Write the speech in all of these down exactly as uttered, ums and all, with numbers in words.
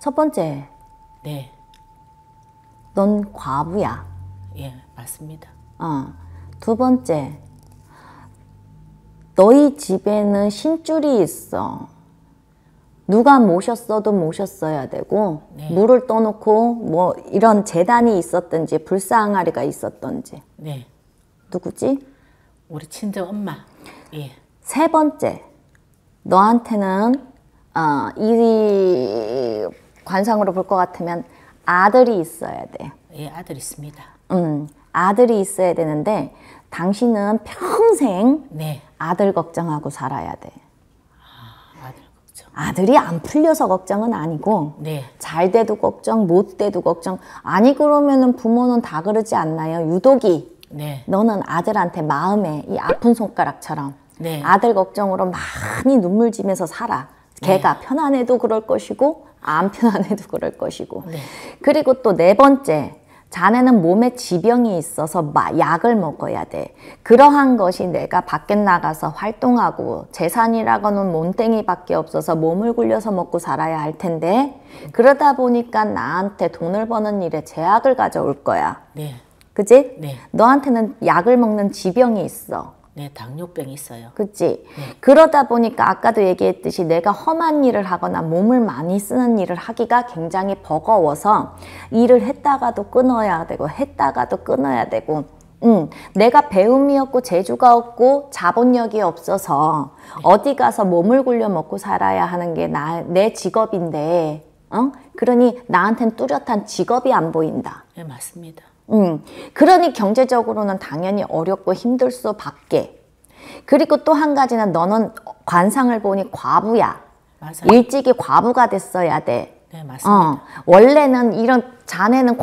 첫 번째, 네. 넌 과부야. 예, 맞습니다. 어. 두 번째, 너희 집에는 신줄이 있어. 누가 모셨어도 모셨어야 되고, 네. 물을 떠놓고 뭐 이런 재단이 있었든지 불사항아리가 있었던지. 네. 누구지? 우리 친정 엄마. 예. 세 번째, 너한테는 어, 이 관상으로 볼 것 같으면 아들이 있어야 돼. 예, 아들 있습니다. 음, 아들이 있어야 되는데 당신은 평생 네. 아들 걱정하고 살아야 돼. 아, 아들 걱정. 아들이 안 풀려서 걱정은 아니고 네. 잘 돼도 걱정, 못 돼도 걱정. 아니 그러면은 부모는 다 그러지 않나요? 유독이 네. 너는 아들한테 마음에 이 아픈 손가락처럼 네. 아들 걱정으로 많이 눈물 지면서 살아. 걔가 네. 편안해도 그럴 것이고 안 편안해도 그럴 것이고. 네. 그리고 또 네 번째, 자네는 몸에 지병이 있어서 마, 약을 먹어야 돼. 그러한 것이 내가 밖에 나가서 활동하고 재산이라고는 몸땡이밖에 없어서 몸을 굴려서 먹고 살아야 할 텐데 그러다 보니까 나한테 돈을 버는 일에 제약을 가져올 거야. 네. 그치? 네. 너한테는 약을 먹는 지병이 있어. 네, 당뇨병이 있어요. 그치? 네. 그러다 보니까 아까도 얘기했듯이 내가 험한 일을 하거나 몸을 많이 쓰는 일을 하기가 굉장히 버거워서 일을 했다가도 끊어야 되고 했다가도 끊어야 되고 음, 내가 배움이 없고 재주가 없고 자본력이 없어서 네. 어디 가서 몸을 굴려 먹고 살아야 하는 게 나, 내 직업인데 어? 그러니 나한텐 뚜렷한 직업이 안 보인다. 네, 맞습니다. 음, 그러니 경제적으로는 당연히 어렵고 힘들 수밖에. 그리고 또 한 가지는 너는 관상을 보니 과부야. 맞아요. 일찍이 과부가 됐어야 돼. 네, 맞습니다. 어, 원래는 이런 자네는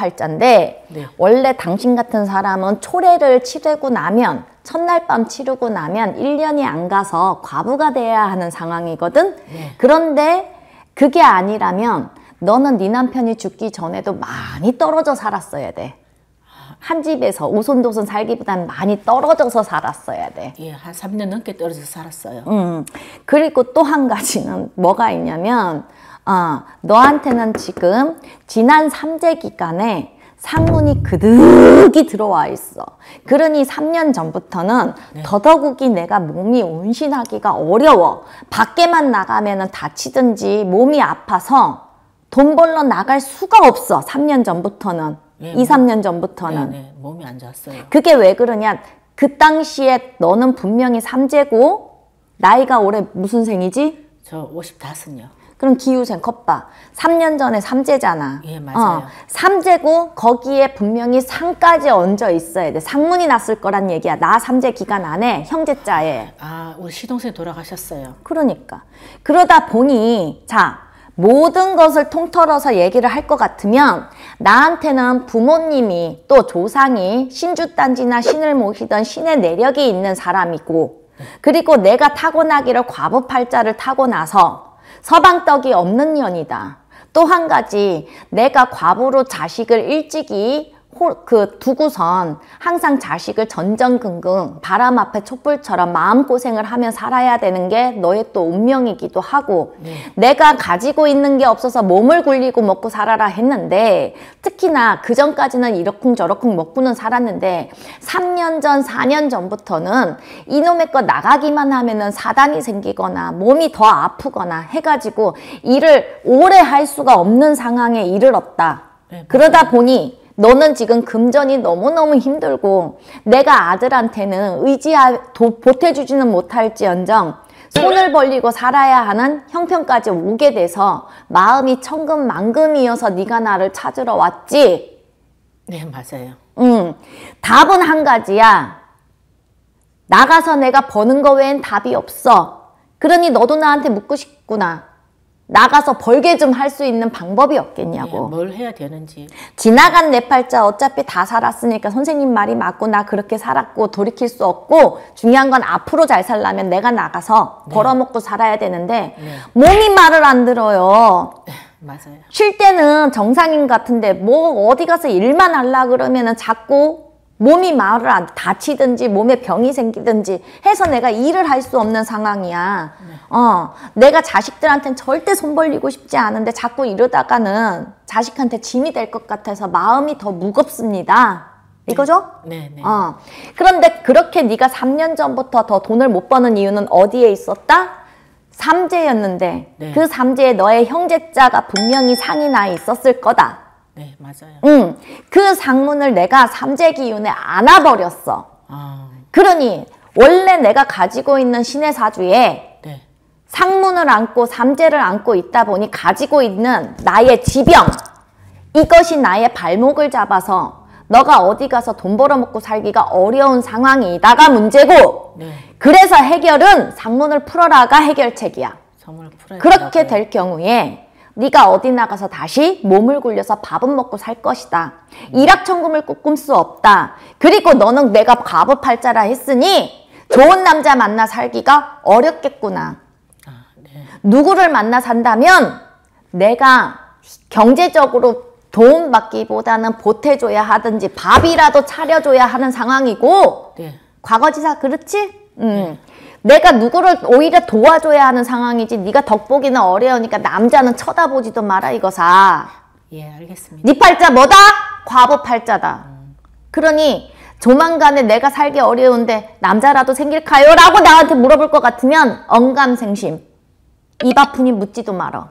과부팔자인데 네. 원래 당신 같은 사람은 초래를 치르고 나면 첫날 밤 치르고 나면 일 년이 안 가서 과부가 돼야 하는 상황이거든. 네. 그런데 그게 아니라면 너는 네 남편이 죽기 전에도 많이 떨어져 살았어야 돼. 한 집에서 오손도손 살기보단 많이 떨어져서 살았어야 돼. 예, 한 삼 년 넘게 떨어져서 살았어요. 음, 그리고 또 한 가지는 뭐가 있냐면 어, 너한테는 지금 지난 삼재 기간에 상문이 그득이 들어와 있어. 그러니 삼 년 전부터는 네. 더더욱이 내가 몸이 온신하기가 어려워. 밖에만 나가면 다치든지 몸이 아파서 돈 벌러 나갈 수가 없어. 삼 년 전부터는. 네, 이, 삼 년 전부터는. 네, 네, 몸이 안 좋았어요. 그게 왜 그러냐. 그 당시에 너는 분명히 삼재고 나이가 올해 무슨 생이지? 저 오십오요. 그럼 기후생 컵봐. 삼 년 전에 삼재잖아. 예, 맞아요. 어, 삼재고 거기에 분명히 상까지 얹어 있어야 돼. 상문이 났을 거란 얘기야. 나 삼재 기간 안에 형제자에. 아, 우리 시동생이 돌아가셨어요. 그러니까. 그러다 보니 자 모든 것을 통틀어서 얘기를 할 것 같으면 나한테는 부모님이 또 조상이 신주단지나 신을 모시던 신의 내력이 있는 사람이고 그리고 내가 타고나기를 과부팔자를 타고 나서 서방떡이 없는 년이다. 또 한 가지 내가 과부로 자식을 일찍이 호, 그 두고선 항상 자식을 전전긍긍 바람 앞에 촛불처럼 마음고생을 하며 살아야 되는 게 너의 또 운명이기도 하고 네. 내가 가지고 있는 게 없어서 몸을 굴리고 먹고 살아라 했는데 특히나 그전까지는 이러쿵저러쿵 먹고는 살았는데 삼 년 전, 사 년 전부터는 이놈의 거 나가기만 하면은 사단이 생기거나 몸이 더 아프거나 해가지고 일을 오래 할 수가 없는 상황에 이르렀다. 네, 그러다 보니 너는 지금 금전이 너무너무 힘들고 내가 아들한테는 의지하, 도, 보태주지는 못할지언정 손을 벌리고 살아야 하는 형편까지 오게 돼서 마음이 천금만금이어서 네가 나를 찾으러 왔지. 네, 맞아요. 응, 답은 한 가지야. 나가서 내가 버는 거 외엔 답이 없어. 그러니 너도 나한테 묻고 싶구나. 나가서 벌게 좀 할 수 있는 방법이 없겠냐고. 네, 뭘 해야 되는지. 지나간 내 팔자 어차피 다 살았으니까 선생님 말이 맞고 나 그렇게 살았고 돌이킬 수 없고 중요한 건 앞으로 잘 살려면 내가 나가서 네. 벌어먹고 살아야 되는데 네. 몸이 말을 안 들어요. 네, 맞아요. 쉴 때는 정상인 같은데 뭐 어디 가서 일만 하려 그러면은 자꾸 몸이 말을 안 다치든지 몸에 병이 생기든지 해서 내가 일을 할 수 없는 상황이야. 네. 어, 내가 자식들한테는 절대 손 벌리고 싶지 않은데 자꾸 이러다가는 자식한테 짐이 될 것 같아서 마음이 더 무겁습니다. 이거죠? 네, 네. 어. 그런데 그렇게 네가 삼 년 전부터 더 돈을 못 버는 이유는 어디에 있었다? 삼재였는데 네. 그 삼재에 너의 형제자가 분명히 상이 나 있었을 거다. 네, 맞아요. 응. 그 상문을 내가 삼재 기운에 안아버렸어. 아, 그러니 원래 내가 가지고 있는 신의 사주에 네. 상문을 안고 삼재를 안고 있다 보니 가지고 있는 나의 지병, 이것이 나의 발목을 잡아서 너가 어디 가서 돈 벌어먹고 살기가 어려운 상황이다가 문제고, 네. 그래서 해결은 상문을 풀어라가 해결책이야. 선물을 풀어야 그렇게 된다고요. 될 경우에 네가 어디 나가서 다시 몸을 굴려서 밥은 먹고 살 것이다. 일확천금을 꿈꿀 수 없다. 그리고 너는 내가 과부팔자라 했으니 좋은 남자 만나 살기가 어렵겠구나. 아, 네. 누구를 만나 산다면 내가 경제적으로 도움받기보다는 보태줘야 하든지 밥이라도 차려줘야 하는 상황이고, 네. 과거지사 그렇지? 음. 내가 누구를 오히려 도와줘야 하는 상황이지. 네가 덕보기는 어려우니까 남자는 쳐다보지도 마라 이거사. 예, 알겠습니다. 네 팔자 뭐다? 과부팔자다. 그러니 조만간에 내가 살기 어려운데 남자라도 생길까요? 라고 나한테 물어볼 것 같으면 언감생심. 입 아프니 묻지도 말어.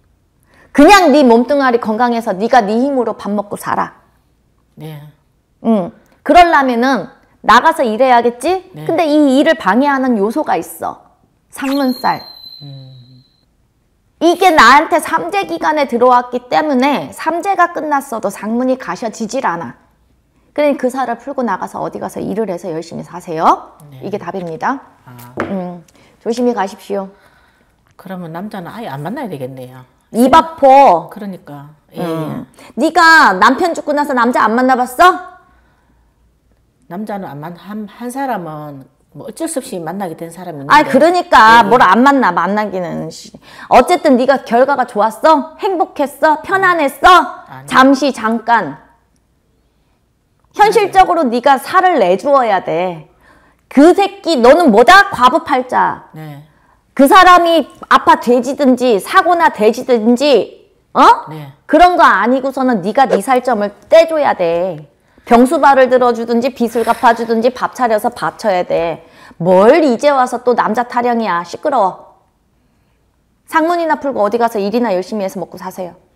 그냥 네 몸뚱아리 건강해서 네가 네 힘으로 밥 먹고 살아. 네. 응. 그러려면은 나가서 일해야겠지? 네. 근데 이 일을 방해하는 요소가 있어. 상문살. 음, 이게 나한테 삼재 기간에 들어왔기 때문에 삼재가 끝났어도 상문이 가셔지질 않아. 그러니 그 살을 풀고 나가서 어디 가서 일을 해서 열심히 사세요. 네. 이게 답입니다. 아, 음, 조심히 가십시오. 그러면 남자는 아예 안 만나야 되겠네요. 입 아파. 그러니까. 예, 음. 네가 남편 죽고 나서 남자 안 만나봤어? 남자는 안 만, 한, 한 사람은 뭐 어쩔 수 없이 만나게 된 사람이 있는데. 아, 그러니까 네. 뭘 안 만나 만나기는. 씨. 어쨌든 네가 결과가 좋았어? 행복했어? 편안했어? 아니. 잠시 잠깐. 현실적으로 네가 살을 내주어야 돼. 그 새끼 너는 뭐다? 과부팔자. 네. 그 사람이 아파 돼지든지 사고나 돼지든지 어? 네. 그런 거 아니고서는 네가 네 살점을 떼줘야 돼. 병수발을 들어주든지 빚을 갚아주든지 밥 차려서 바쳐야 돼. 뭘 이제 와서 또 남자 타령이야. 시끄러워. 상문이나 풀고 어디 가서 일이나 열심히 해서 먹고 사세요.